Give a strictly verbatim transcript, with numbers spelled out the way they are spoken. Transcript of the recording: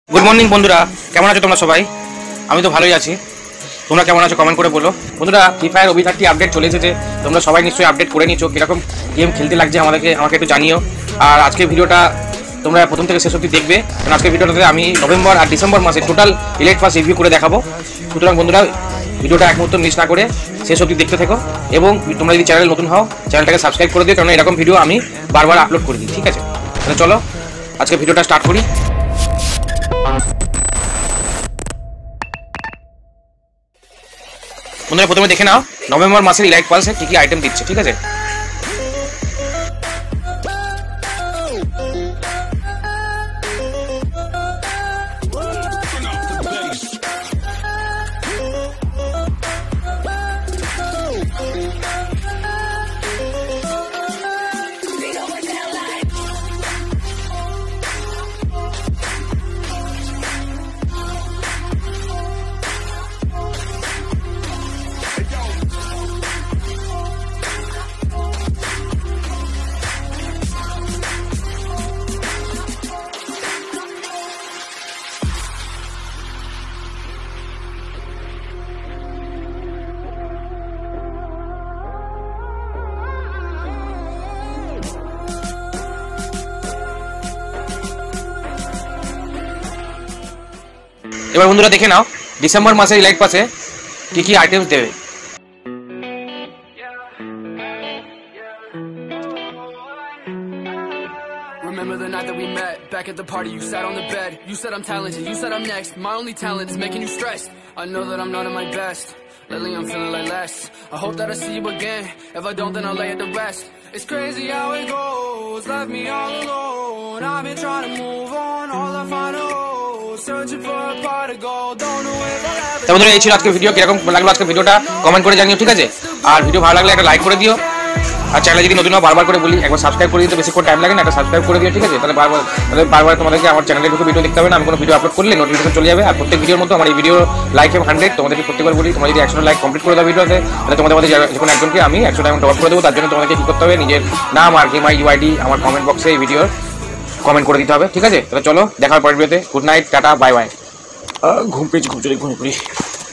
Good morning বন্ধুরা, কেমন আছো তোমরা সবাই? আমি তো ভালোই আছি। তোমরা কেমন আছো কমেন্ট করে বলো। বন্ধুরা, free fire OB thirty update চলে এসেছে। তোমরা সবাই নিশ্চয়ই আপডেট করে নিচ্ছ, কীরকম গেম খেলতে লাগছে আমাদেরকে আমাকে একটু জানিও। আর আজকের ভিডিওটা তোমরা প্রথম থেকে শেষ অবধি দেখবে, কারণ আজকের ভিডিওটাতে আমি নভেম্বর আর ডিসেম্বর মাসে টোটাল ইলাইট পাস রিভিউ করে দেখাবো। সুতরাং বন্ধুরা, ভিডিওটা এক মুহূর্ত মিস না করে শেষ অবধি দেখতে থাকো। এবং তোমরা যদি চ্যানেল নতুন হও, চ্যানেলটাকে সাবস্ক্রাইব করে দিও, কারণ এরকম ভিডিও আমি বারবার আপলোড করে দিই। ঠিক আছে, তাহলে চলো আজকে ভিডিওটা স্টার্ট করি। বন্ধুরা, প্রথমে দেখে নাও নভেম্বর মাসের ইলাইট পালসে কি কি আইটেম দিচ্ছে। ঠিক আছে, এবার বন্ধুরা দেখে নাও ডিসেম্বর মাসের ইলাইট পাসে কি কি আইটেমস দেবে। Remember the night that we met, back at the party, you sat on the bed. You said I'm talented, you said I'm next. My only talent is making you stressed. I know that I'm not at my best. Lately I'm feeling like less. I hope that I see you again. If I don't, then I'll lay it to rest. It's crazy how it goes, left me all alone. I've been trying to move on, all I find is searching for a pot of gold. Don't know if I'll ever. তো বন্ধুরা, এই ছিল আজকের video. কিরকম লাগলো আজকের ভিডিওটা comment করে জানিও। ঠিক আছে, আর ভিডিও ভালো লাগলে একটা লাইক করে দিও। আর চ্যানেলে যদি নতুন বারবার করে বলি একবার সাবস্ক্রাইব করে দিতে বেশিক্ষণ টাইম লাগে না, একটা সাবস্ক্রাইব করে দিও। ঠিক আছে, তাহলে বারবার তাহলে বারবার তোমাদেরকে আমার চ্যানেলে ঢুকে ভিডিও দেখতে হবে না। আমি কোনো ভিডিও আপলোড করলে নোটিফিকেশন চলে যাবে। আর প্রত্যেক ভিডিওর মতো আমার এই ভিডিও লাইক এবং হান্ড্রেড তোমাদেরকে প্রত্যেকবার বলি, তোমরা যদি একশো লাইক কমপ্লিট করে দাও ভিডিওতে, তাহলে তোমাদের মধ্যে যে কোনো একজনকে আমি একশো টাইম টপ করে দেবো। তার জন্য তোমাদেরকে কী করতে হবে, নিজের নাম আর গেম আই ইউআইডি আমার কমেন্ট বক্সে এই ভিডিওর কমেন্ট করে দিতে হবে। ঠিক আছে, তাহলে চলো দেখার পরের ভিডিওতে। Good night, ta ta, bye bye. ঘুম পেয়েছি, ঘুম চলে ঘুমিয়ে পড়ি।